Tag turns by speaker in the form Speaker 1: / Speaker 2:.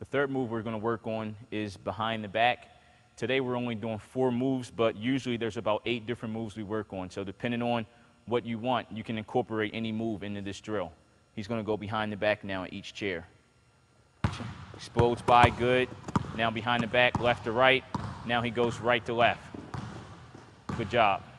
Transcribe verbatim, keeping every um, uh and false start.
Speaker 1: The third move we're going to work on is behind the back. Today we're only doing four moves, but usually there's about eight different moves we work on. So depending on what you want, you can incorporate any move into this drill. He's going to go behind the back now at each chair. Explodes by, good. Now behind the back, left to right. Now he goes right to left. Good job.